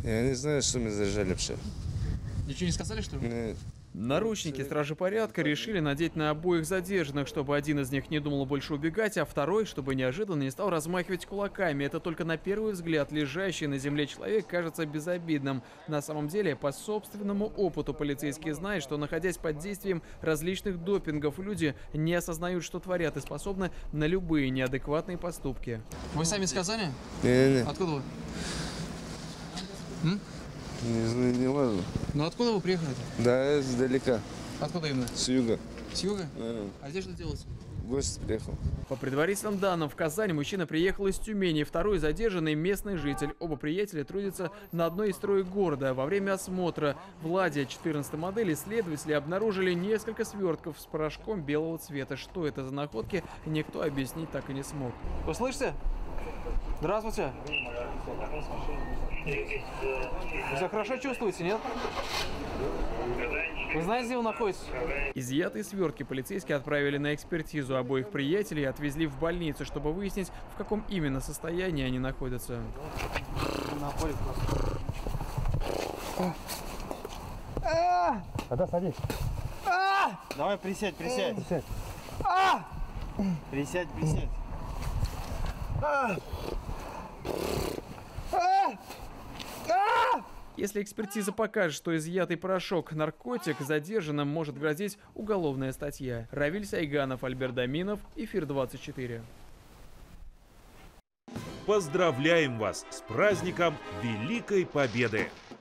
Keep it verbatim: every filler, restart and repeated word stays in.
Я не знаю, что мы зажали вообще. Ничего не сказали, что ли? Нет. Наручники стражи порядка решили надеть на обоих задержанных, чтобы один из них не думал больше убегать, а второй, чтобы неожиданно не стал размахивать кулаками. Это только на первый взгляд лежащий на земле человек кажется безобидным. На самом деле, по собственному опыту полицейские знают, что, находясь под действием различных допингов, люди не осознают, что творят, и способны на любые неадекватные поступки. Вы сами сказали? Не, не, Откуда вы? М? не знаю, не важно. Ну откуда вы приехали? Да, издалека. Откуда именно? С юга. С юга? Да. А здесь что делать? В гости приехал. По предварительным данным, в Казань мужчина приехал из Тюмени, второй задержанный местный житель. Оба приятеля трудятся на одной из строек города. Во время осмотра в «Ладе» четырнадцатой модели следователи обнаружили несколько свертков с порошком белого цвета. Что это за находки, никто объяснить так и не смог. Вы слышите? Здравствуйте. Вы себя хорошо чувствуете, нет? Вы знаете, где вы находитесь? Изъятые свертки полицейские отправили на экспертизу. Обоих приятелей отвезли в больницу, чтобы выяснить, в каком именно состоянии они находятся. Тогда садись. Давай присядь, присядь. Присядь. Присядь, присядь. Если экспертиза покажет, что изъятый порошок – наркотик, задержанным может грозить уголовная статья. Равиль Сайганов, Альберт Доминов, Эфир двадцать четыре. Поздравляем вас с праздником Великой Победы!